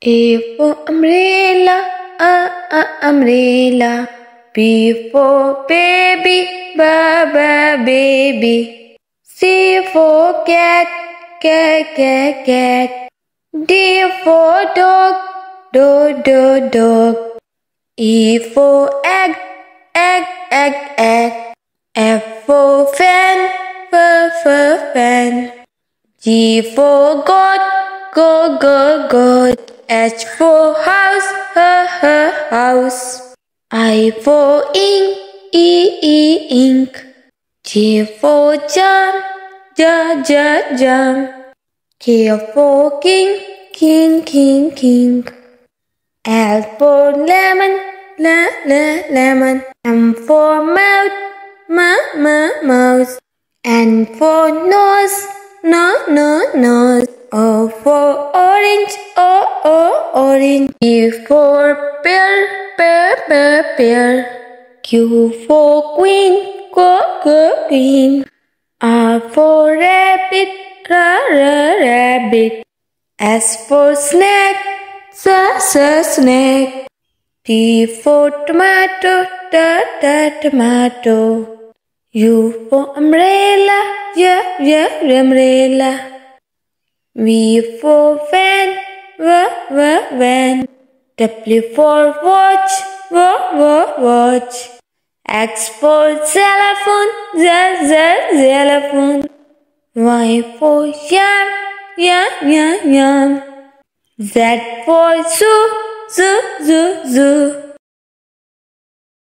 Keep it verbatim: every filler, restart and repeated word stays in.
A for umbrella, a, a umbrella. B for baby, ba, ba, baby. C for cat, cat, cat, cat. D for dog, dog, dog, dog. E for egg, egg, egg, egg. F for fan, f, f, fan. G for goat, go, go, goat. H for house, h, h, house. I for ink, e, e, ink. J for jam, j, j, jam. K for king, king, king, king. L for lemon, la, la, lemon. M for mouth, ma, ma, mouse. N for nose, no, no, nose. O for orange, o, o, orange. P for pear, pear, pear, pear. Q for queen, go, go, queen. R for rabbit, ra, ra, rabbit. S for snack, sa, sa, snack. T for tomato, ta, ta, tomato. U for umbrella, ya, ya, umbrella. V for van, v, v, van. W for watch, w, w, watch. X for xylophone, z, z, xylophone. Y for yam, yam, yam, yam. Z for zoo, zoo, zoo, zoo.